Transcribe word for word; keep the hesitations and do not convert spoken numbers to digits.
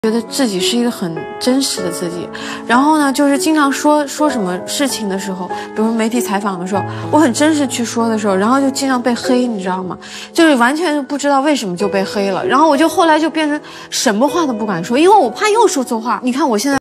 觉得自己是一个很真实的自己，然后呢，就是经常说说什么事情的时候，比如媒体采访的时候，我很真实去说的时候，然后就经常被黑，你知道吗？就是完全不知道为什么就被黑了，然后我就后来就变成什么话都不敢说，因为我怕又说错话。你看我现在。